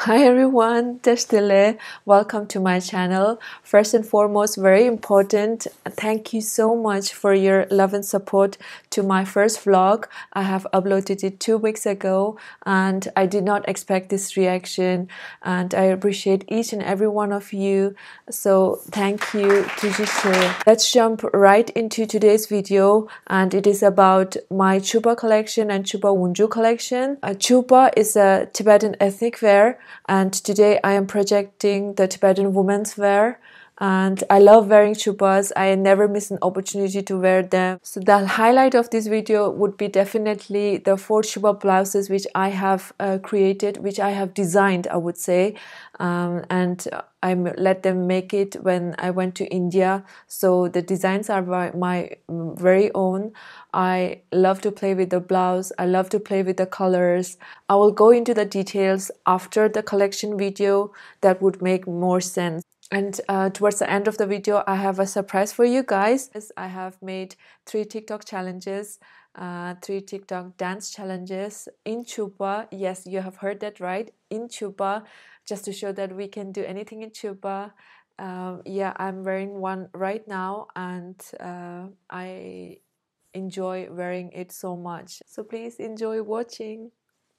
Hi everyone, Dikila. Welcome to my channel. First and foremost, very important, thank you so much for your love and support to my first vlog. I have uploaded it 2 weeks ago and I did not expect this reaction, and I appreciate each and every one of you. So thank you. Let's jump right into today's video, and it is about my Chupa collection and Chupa Wunju collection. Chupa is a Tibetan ethnic wear, and today I am projecting the Tibetan women's wear, and I love wearing chupas. I never miss an opportunity to wear them. So the highlight of this video would be definitely the 4 chupa blouses which I have created, which I have designed, I would say, and I let them make it when I went to India. So the designs are my very own. I love to play with the blouse. I love to play with the colors. I will go into the details after the collection video. That would make more sense. And towards the end of the video, I have a surprise for you guys. I have made 3 TikTok challenges, 3 TikTok dance challenges in Chupa. Yes, you have heard that right, in Chupa, just to show that we can do anything in Chupa. Yeah, I'm wearing one right now, and I enjoy wearing it so much. So please enjoy watching.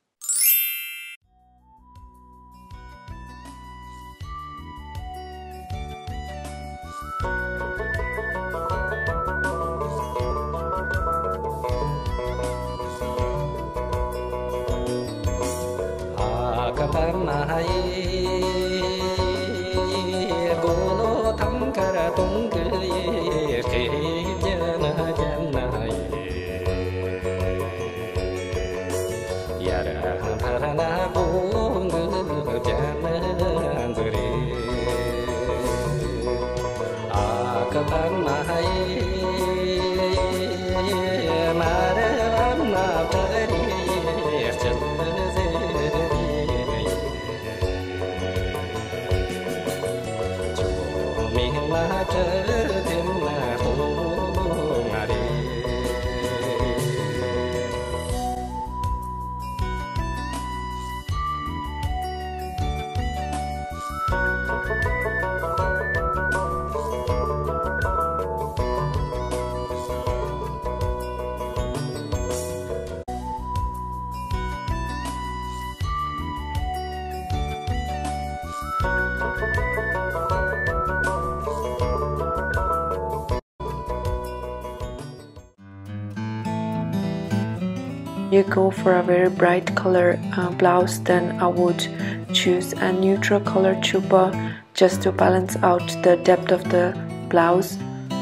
You go for a very bright color blouse, then I would choose a neutral color chupa just to balance out the depth of the blouse.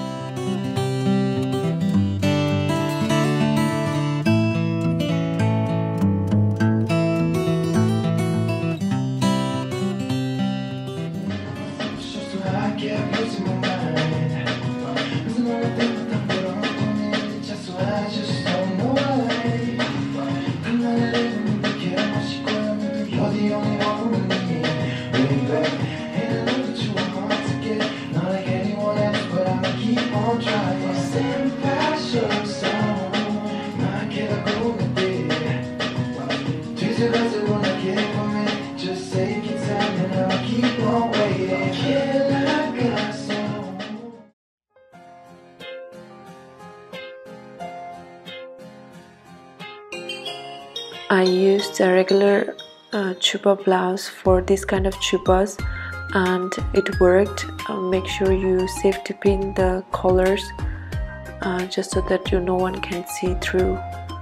I used a regular chupa blouse for this kind of chupas, and it worked. Make sure you safety pin the collars just so that no one can see through.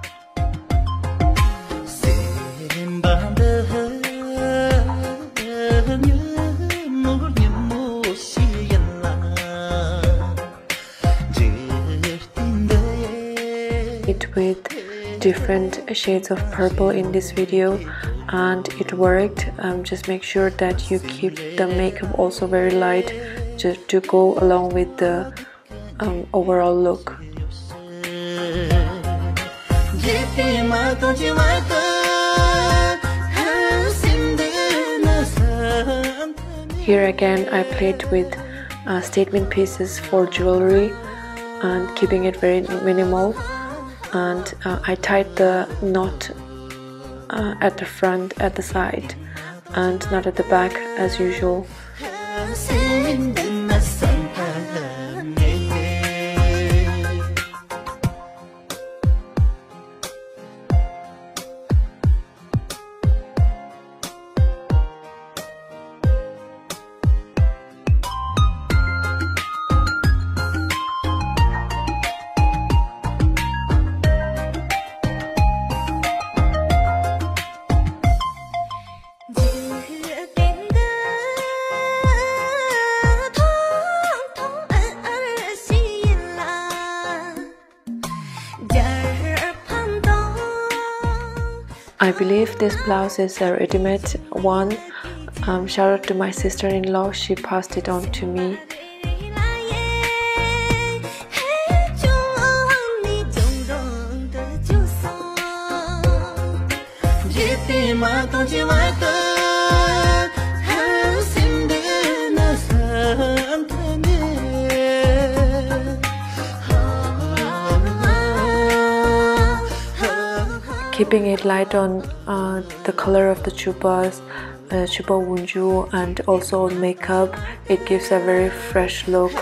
It with different shades of purple in this video, and it worked. Just make sure that you keep the makeup also very light, just to go along with the overall look. Here again I played with statement pieces for jewelry and keeping it very minimal. And I tied the knot at the front, at the side, and not at the back as usual. I believe this blouse is a ready-made one. Shout out to my sister-in-law, she passed it on to me. Keeping it light on the color of the chupas, chupa wunju, and also on makeup, it gives a very fresh look.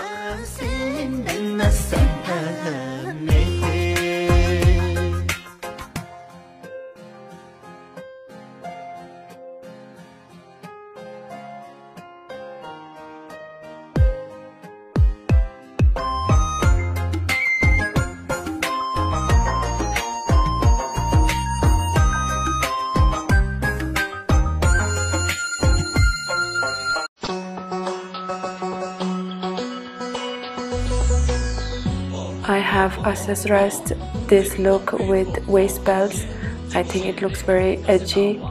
I have accessorized this look with waist belts. I think it looks very edgy,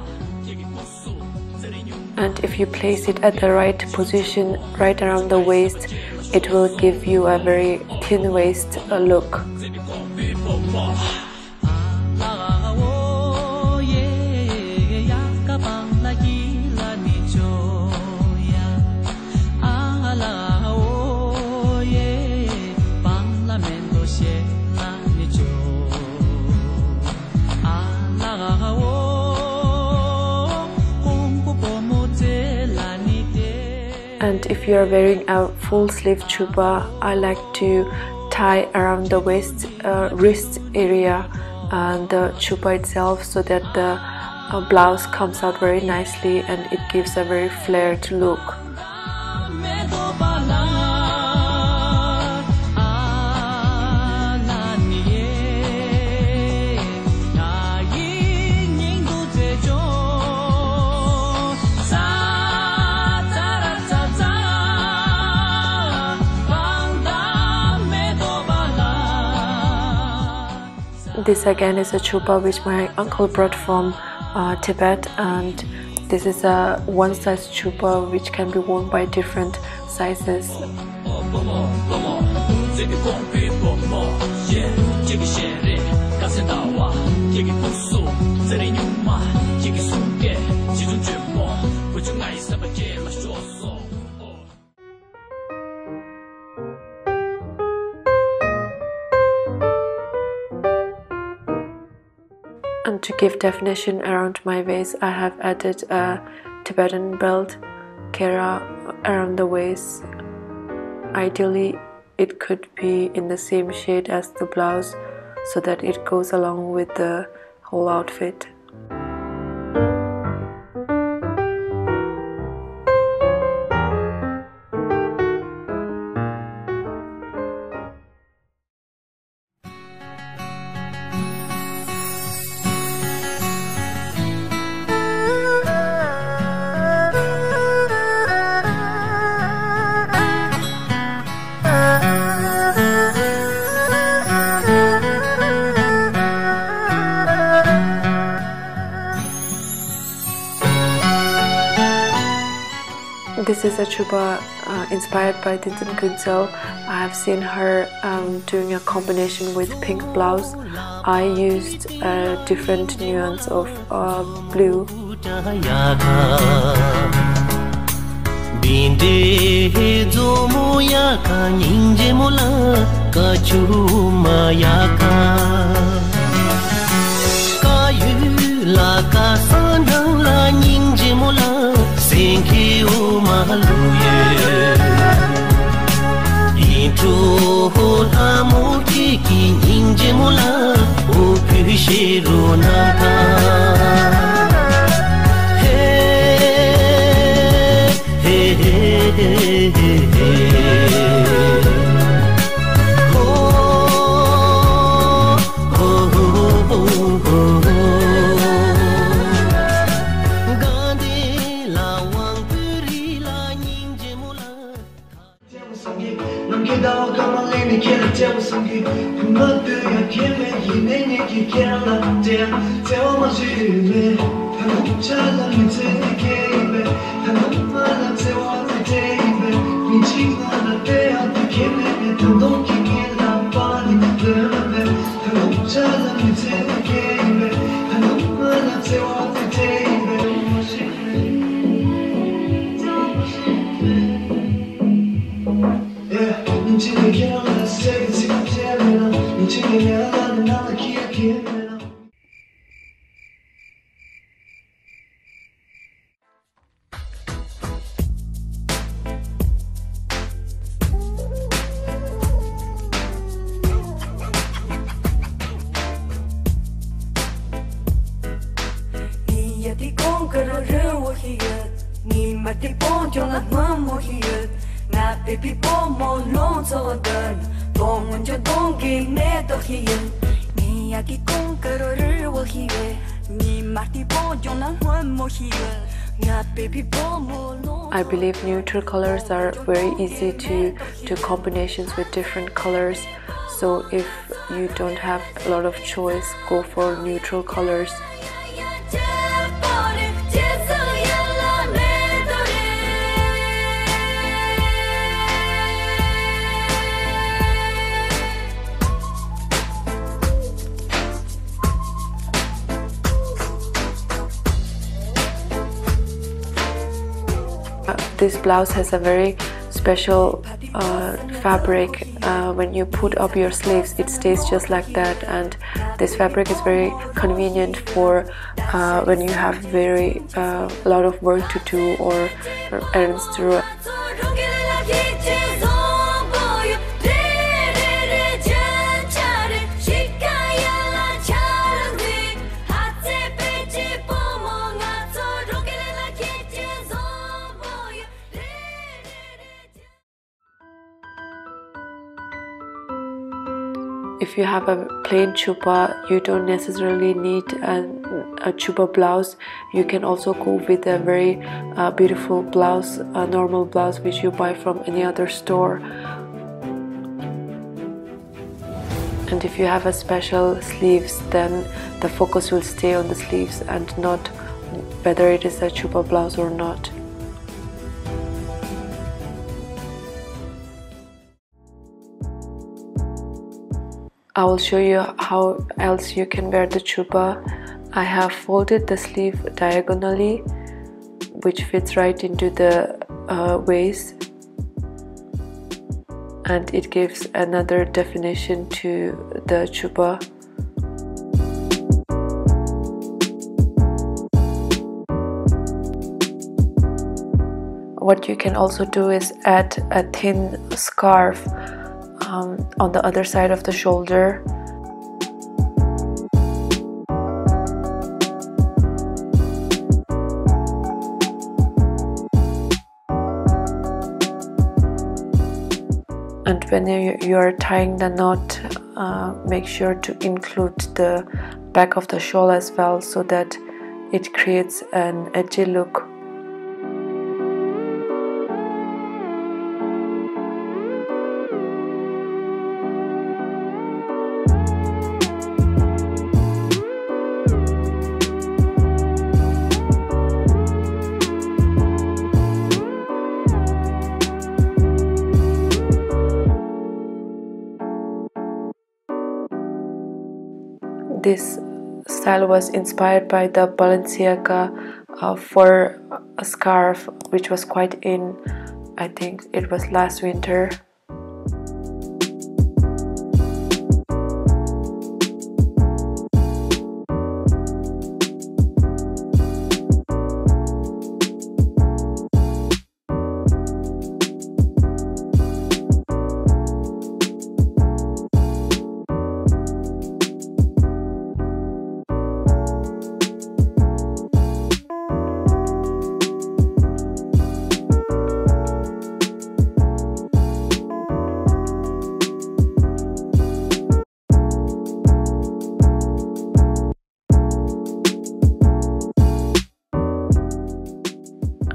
and if you place it at the right position, right around the waist, it will give you a very thin waist look. And if you are wearing a full sleeve chupa, I like to tie around the waist, wrist area and the chupa itself, so that the blouse comes out very nicely and it gives a very flared look. This again is a chupa which my uncle brought from Tibet, and this is a one-size chupa which can be worn by different sizes. And to give definition around my waist, I have added a Tibetan belt, kera, around the waist. Ideally, it could be in the same shade as the blouse, so that it goes along with the whole outfit. This is a chupa inspired by Dikila. I have seen her doing a combination with pink blouse. I used a different nuance of blue. La mula o pishiro nata hey I believe neutral colors are very easy to do combinations with different colors. So if you don't have a lot of choice, go for neutral colors. This blouse has a very special fabric. When you put up your sleeves, it stays just like that, and this fabric is very convenient for when you have very lot of work to do or errands to run. If you have a plain chupa, you don't necessarily need a chupa blouse. You can also go with a very beautiful blouse, a normal blouse which you buy from any other store. And if you have a special sleeves, then the focus will stay on the sleeves and not whether it is a chupa blouse or not. I will show you how else you can wear the chupa. I have folded the sleeve diagonally, which fits right into the waist, and it gives another definition to the chupa. What you can also do is add a thin scarf on the other side of the shoulder. And when you are tying the knot, make sure to include the back of the shawl as well, so that it creates an edgy look. This style was inspired by the Balenciaga fur scarf, which was quite in, I think it was last winter.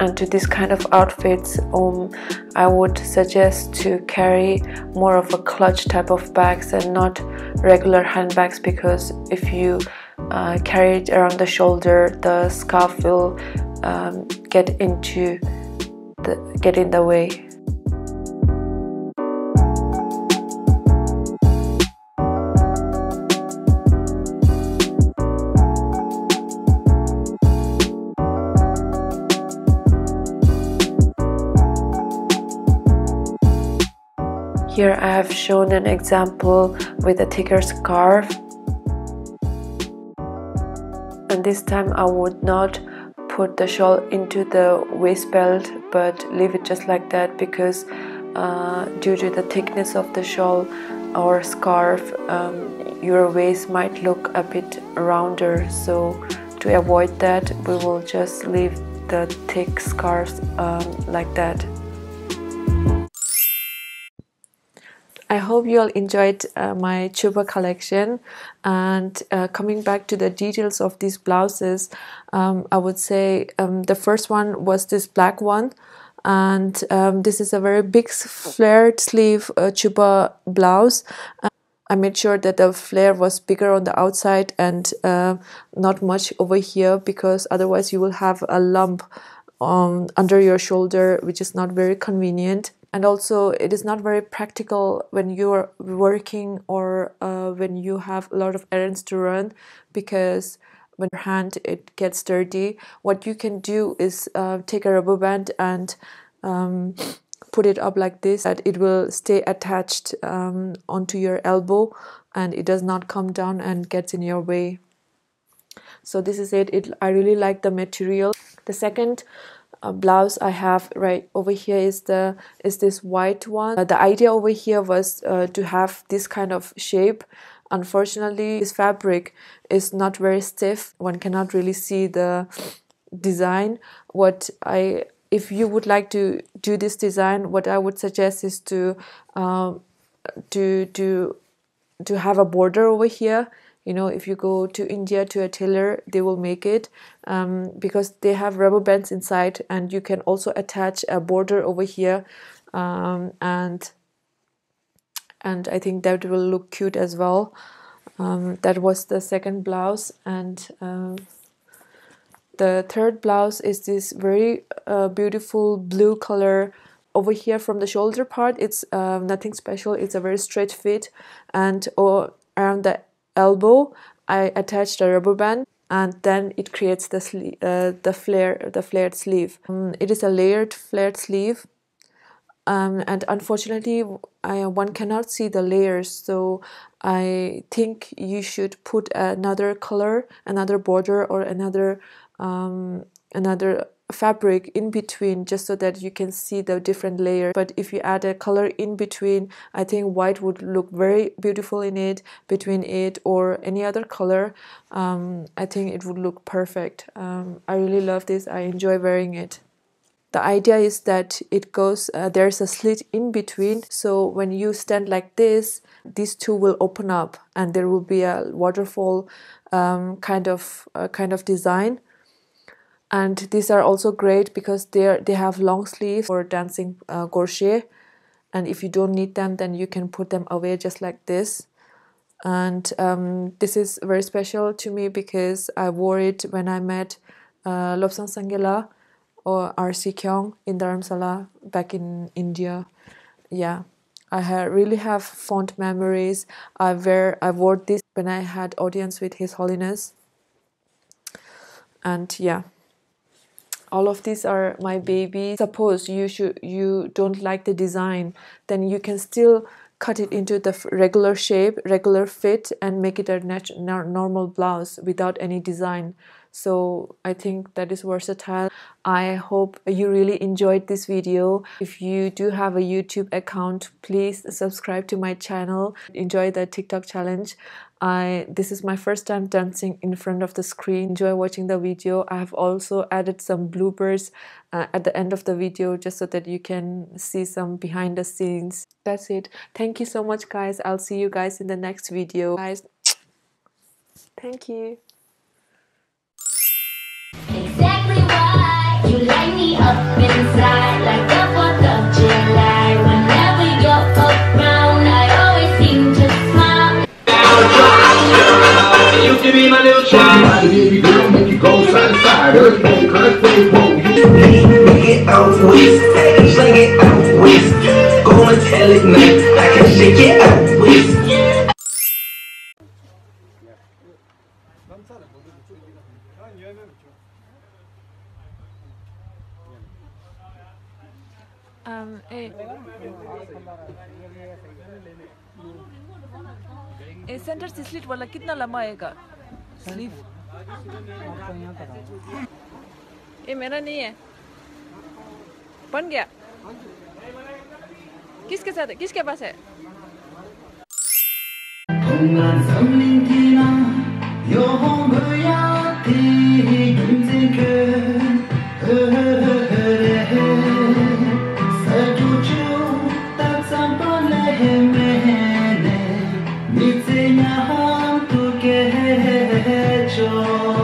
And to this kind of outfits, I would suggest to carry more of a clutch type of bags and not regular handbags, because if you carry it around the shoulder, the scarf will get in the way. Here I have shown an example with a thicker scarf, and this time I would not put the shawl into the waist belt but leave it just like that, because due to the thickness of the shawl or scarf, your waist might look a bit rounder. So to avoid that, we will just leave the thick scarves like that. I hope you all enjoyed my Chupa collection, and coming back to the details of these blouses, I would say the first one was this black one, and this is a very big flared sleeve Chupa blouse. I made sure that the flare was bigger on the outside and not much over here, because otherwise you will have a lump under your shoulder, which is not very convenient. And also it is not very practical when you're working or when you have a lot of errands to run, because when your hand it gets dirty. What you can do is take a rubber band and put it up like this, that it will stay attached onto your elbow and it does not come down and gets in your way. So this is it. I really like the material. The second blouse I have right over here is this white one. The idea over here was to have this kind of shape. Unfortunately, this fabric is not very stiff. One cannot really see the design. If you would like to do this design, what I would suggest is to have a border over here. You know, if you go to India to a tailor, they will make it because they have rubber bands inside, and you can also attach a border over here, and I think that will look cute as well. That was the second blouse, and the third blouse is this very beautiful blue color. Over here from the shoulder part, it's nothing special. It's a very straight fit, and around the elbow I attached a rubber band, and then it creates the flared sleeve. It is a layered flared sleeve, and unfortunately one cannot see the layers, so I think you should put another color, another border, or another fabric in between, just so that you can see the different layers. But if you add a color in between, I think white would look very beautiful in it, between it or any other color. I think it would look perfect. I really love this. I enjoy wearing it. The idea is that it goes, there's a slit in between, so when you stand like this, these two will open up and there will be a waterfall kind of design. And these are also great because they have long sleeves for dancing crochet, and if you don't need them, then you can put them away just like this. And this is very special to me because I wore it when I met Lobsang Sangela or R.C. Kyung in Dharamsala back in India. Yeah, I really have fond memories. I wore this when I had audience with His Holiness, and yeah. All of these are my babies. Suppose you don't like the design, then you can still cut it into the regular shape, regular fit, and make it a normal blouse without any design. So I think that is versatile. I hope you really enjoyed this video. If you do have a YouTube account, please subscribe to my channel. Enjoy the TikTok challenge. This is my first time dancing in front of the screen. Enjoy watching the video. I have also added some bloopers at the end of the video, just so that you can see some behind the scenes. That's it. Thank you so much, guys. I'll see you guys in the next video. Guys, thank you. Exactly why you You light me up inside like the 4th of July. Whenever you're around, I always seem to smile. You can be my little child. Baby girl, make you go side to side. Everything, everything, Make it out with, sling it out with. Go and tell it now, I can shake it out with. Centre से slit वाला कितना लंबा आएगा sleeve ये मेरा नहीं है बन गया किसके साथ है किसके पास है Joy.